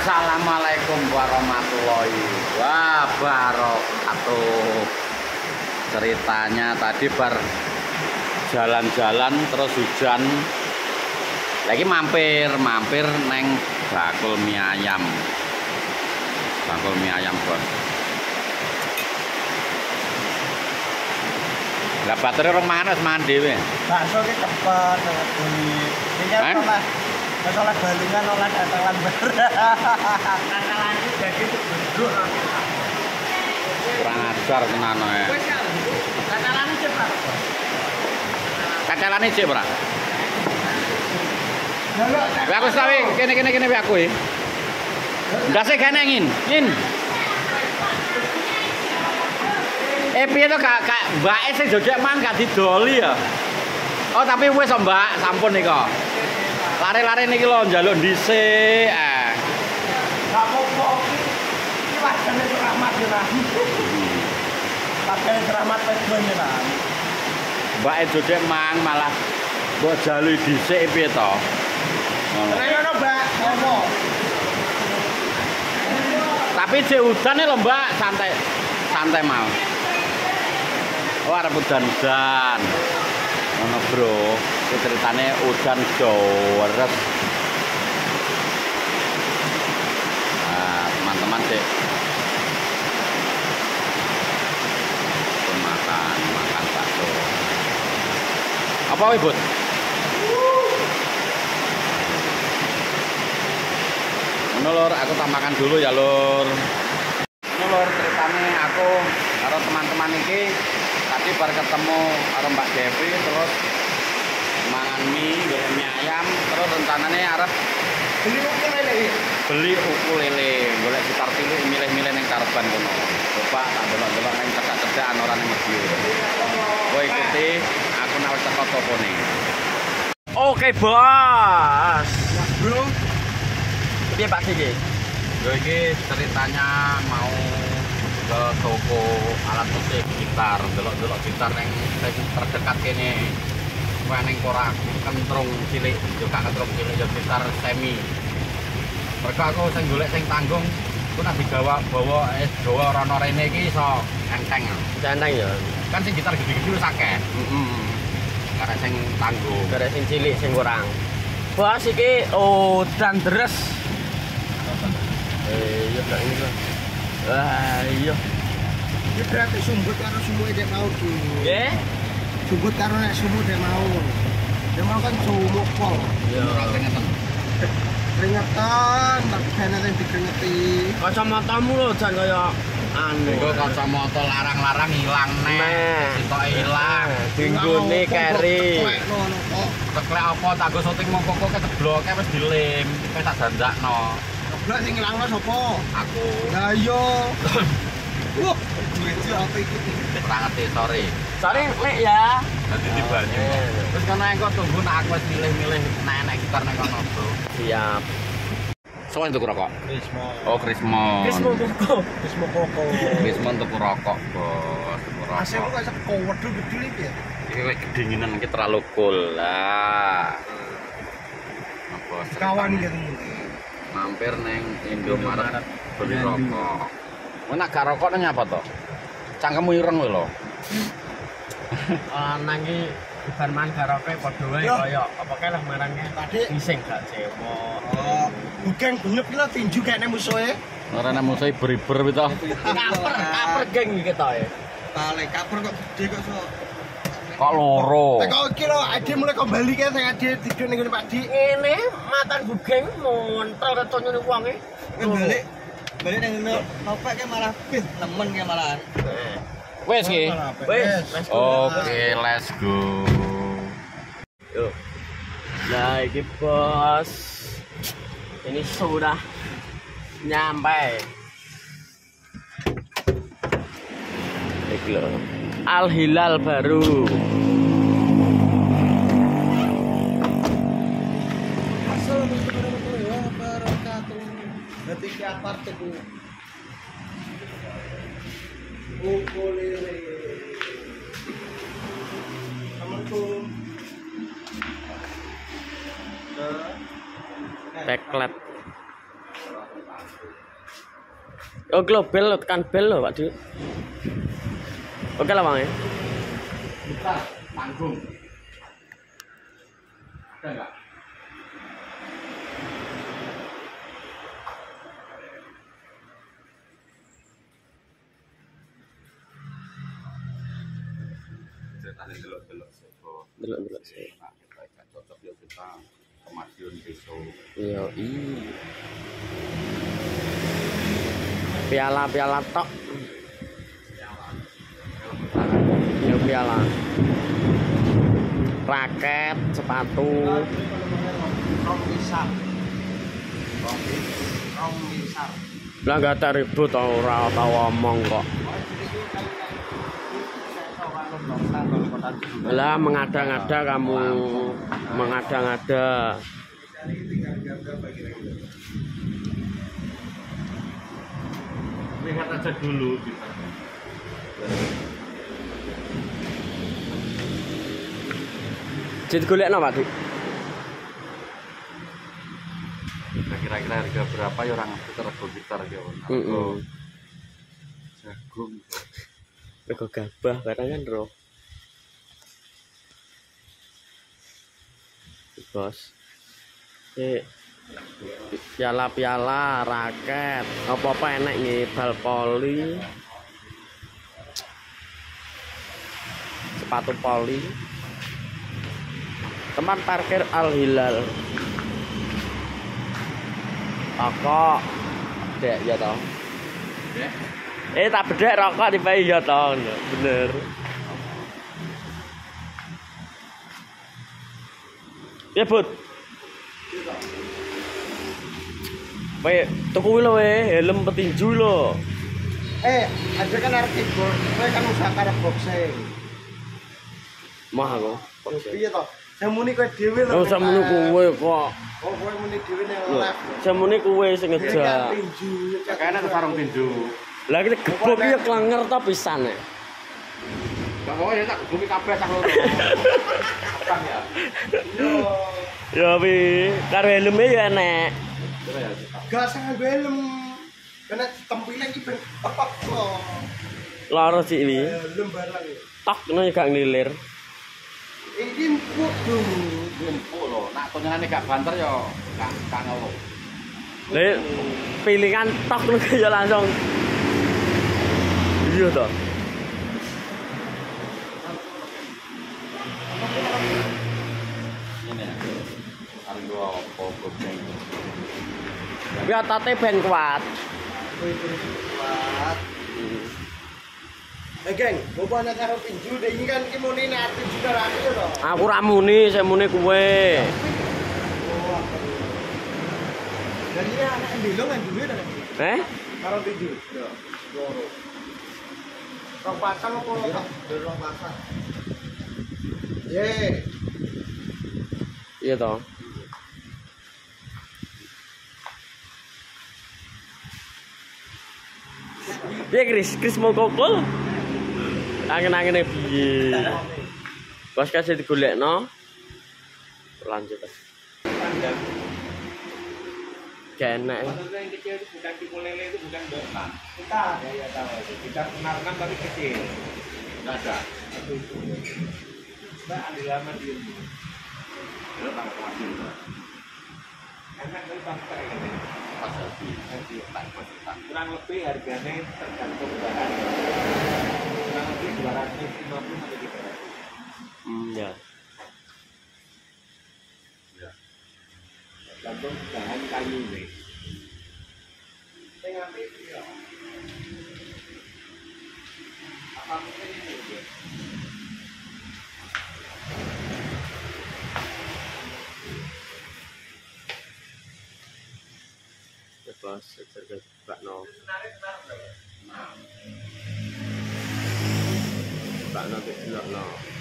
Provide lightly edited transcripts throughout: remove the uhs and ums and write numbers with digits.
Assalamualaikum warahmatullahi wabarakatuh. Ceritanya tadi bar jalan-jalan terus hujan. Lagi mampir neng bakul mie ayam. Bakul mie ayam, Bos. Lah batere rong mangan wis mangan dhewe. Bakso ki cepet sangat bunyi. Ini kan masalah balungan olah datalan bar. Datalan iki dadi bentuk. Kurang ajar tenan ae. Datalane cek berapa? Kacelane cek ora? Lah aku sawi kene aku e. Ndase kene ngin. Piye to Kak mbake sing jodhek mang gak didoli ya. Oh tapi wis Mbak, sampun nika. Lare-lare niki lho njaluk dhisik. Gak apa-apa. Iki wajane Rahmat ya, Mas. Pakai Rahmat Pedon ya, Mas. Mbake jodhek mang malah mbok jaluk dhisik piye to? Ngono. Ono, Mbak. Apa? Tapi jek udan lho Mbak, santai mau. Oh arep udan-udan. Ngono bro, iki ceritane udan jores. Nah, teman-teman sih. Makan bakso. Apa wih, Bud? Ngono Lur, aku tak makan dulu ya Lur. Ngono Lur, ceritane aku karo teman-teman iki tadi baru ketemu karo Mbak Devi terus mangan mie, goreng mie ayam, terus rencananya arep beli ukulele, golek gitar cilik milih-milih ning Karban kono. Coba tak delok-delok ning cedak-cedakan ora ning Medio. Kowe ikuti aku nek wis teko topone. Oke, Bos. Bro. Piye Pak iki? Yo iki ceritanya mau ke toko alat musik gitar, delok-delok gitar yang terdekat kene. Kuwi ning korak kentrung cilik, yo gak kentrung cilik yo gitar semi. Mergo aku sing golek sing tanggung, ku nek digawa bawa rono rene iki iso enteng. Enteng ya. Kan sing gitar gede-gede wis akeh. Karena sing tanggung. Karena sing cilik sing kurang. Bos iki udan deres. Iya gak ini lho. Wah, iya. Iki berarti sumbut karo sumuk dek mau ki. Nggih. Sumbut karo nek sumuk dek mau. Dek mau kan sumuk pol. Iya, ora keringetan. Keringetan, tapi kene sing dikringeti. Kacamatamu lho jan kaya anu. Engko kacamata larang-larang ilang nek. Sitoke ilang. Dinggone keri. Teklek apa tak go syuting mongko kok ketebloke wis dilem. Wis tak dandakno. Lah sing ngilangno sapa? Aku. Lah iya. Wah, duwe apa iki? Ora ngerti, sorry. Sorry Nek ya. Dadi dibanyu. Terus kono engko tunggu nek aku wis milih-milih nek gitar nang kono, Bro. Siap. Soale tuku rokok. Krismo. Oh, Krismo. Krismo koko. Krismo koko. Krismo tuku rokok, Bos. Tuku rokok. Asemu kok iso wedhus gede iki ya? Iki wis kedinginan iki terlalu cool. Lah. Apa Kawan iki. Mampir neng Indomaret beli rokok. Nek gak rokok nang apa to? Cangkemmu ireng lho. Nang iki ibar man garoke padha wae kaya apa kae lah marane tadi ngising gak cewek. Oh, bugeng benyep lho tinju kene musuhe. Ora nang musuhe beriber to. Kaper geng iki to e. Bale kaper kok gede kok so. Kok loro. Kok iki lho ade mulai kembali kae sing ade tidur ning ngene Pak Di. Ngene matan bugeng montel ketonyone wonge. Balik nang ngene opek ke malah nemen ke malahan. Wes ki. Wes. Oke, let's go. Yuk. Nah, ini Bos. Ini sudah nyampe. Iki lho. Al Hilal baru. Assalamualaikum warahmatullahi wabarakatuh. Berarti ki apart itu. Ukulele. Assalamualaikum. Teklet. Oh, global tekan bel loh, Pak Dik. Oke lah, Bang ya. Bentar, tanggung. Ada enggak? Ceritanya delok-delok sego. Delok-delok sih. Nah, kita cocok ya kita ke Madiun besok. Iya, piala-piala tok. Ya piala. Raket, sepatu. Rong misal. Lah gak ada ribut ora tau omong kok. Lah mengada-ngada kamu, mengada-ngada. Lihat aja dulu kita. Jadi golekno Pak Dik. Nah, kira-kira harga berapa ya orang rego gitar ya. Jagung. Rego gabah kadang kan roh. Bos. Piala-piala, raket, apa-apa enak nih, bal poli. Sepatu poli. Tempat parkir Al Hilal. Rokok. Dek ya toh. Tak bedek rokok dipayu ya toh. Bener. Ya Bud. Baik, tuku lho helm petinju lho. Ada kan arep keyboard, kowe kan usaha karep boxing. Mah aku. Piye to? Samune kowe dhewe lho. Oh, samune kowe kok. Oh, kowe muni dhewe ning live. Samune kowe sing ngejak. Tinju. Kayaknya ke sarung tinju. Lah kita gebuk ya klenger ta pisan nek. Pokoknya tak bumi kabeh sak loro. Kapan ya? Ya pi, karo helme ya enek. Gak sang helm. Kena tempile iki ben apa kok. Loro sih iki. Helm barang. Tok ngono gak nglilir. Iki empuk dulu. Empuk lho, nak tonjonane gak banter ya gak ngono. Lah pilihan tok ngono ya langsung. Iya toh. Ini ya. Harga apa goceng. Tapi otote ben kuat. Kuat. Geng, bapaknya karo tinju deh ini kan iki muni nek tinju karo aku to. Aku ra muni, saya muni kowe. Dan ini anak ndelo nang duwe to. Karo tinju. Ya, loro. Rong pasang apa kok? Rong pasang. Ye. Iya toh. Piye Kris mau kokol? Angin-angine piye? Bos kasih digolekno. Lanjut. Enak. Maksudnya yang kecil itu bukan tipe lele, itu bukan bokan. Kita ya tahu. Kita kenalkan tapi kecil. Enggak ada. Mbak ambil lama di ini. Itu tak kemasin. Enak tapi pakai ini. Pas habis tak kemasin. Kurang lebih harganya tergantung bahan. Kurang lebih 250 sampai 300. Ya. Tergantung bahan kayu ini. Sing apik ya. Apa mungkin ini? Bos, harga bakno. Bakno delokno.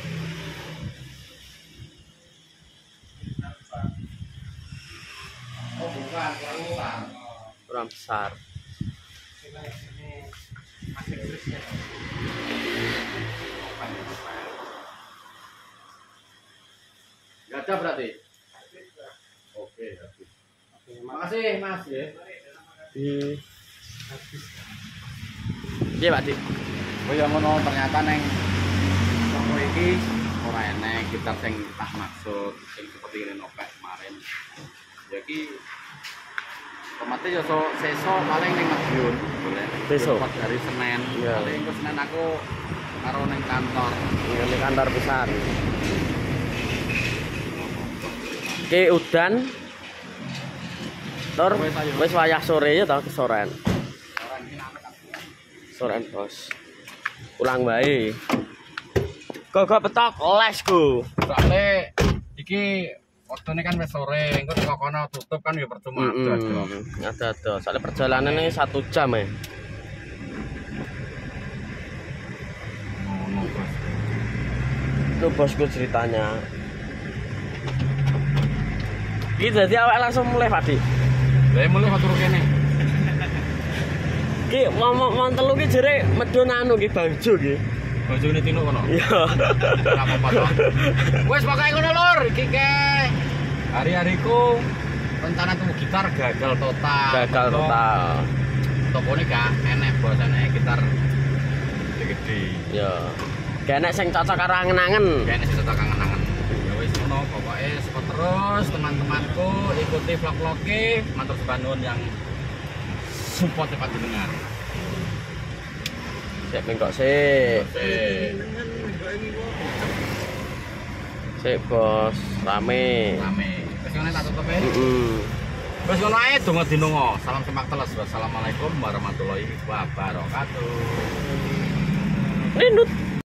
Oh bukan, kurang. Kurang besar. Masih krisnya. Gak ada berarti? Oke, habis. Makasih Mas ya. Iya Pak Dik. Oh ya ngono ternyata neng toko iki ora enek gitar sing tak maksud sing seperti ini nopek kemarin. Ya iki otomatis ya sesuk paling ning Madiun boleh. Besok hari Senin. Iya. Paling ke Senin aku karo ning kantor. Ini kantor pisan. Ki udan. Tur wis wayah sore ya to kesoren. Soren bos. Pulang bae. Kok petok les ku. Soale iki waktune kan wis sore, engko teko kono tutup kan ya percuma Ada. Soalnya perjalanannya 1 jam ya. Ngono bos. Itu bosku ceritanya. Iki dadi awak langsung mulai Pak Dik. Lah mulai matur kene. Ki mau telu ki jere medun anu ki baju ki. Bojone Tino kono. Iya. Ora apa-apa to. Wes pokoke ngono lur, iki ke hari-hariku rencana tuku gitar gagal total. Gagal total. Tokone gak enek bos, enek gitar gede. Ya. Gak enek sing cocok karo angen-angen. Gak enek sing cocok kangen-kangen. Ya wis ngono, pokoke support terus teman-temanku, ikuti vlog-vlogke, matur sembah nuwun yang support cepat didengar. Sik mengkok sik. Sik bos, rame. Wis ngene tak tutup e. Heeh. Wis ngono ae donga dinonga. Salam semak teles. Wassalamualaikum warahmatullahi wabarakatuh. Rindut.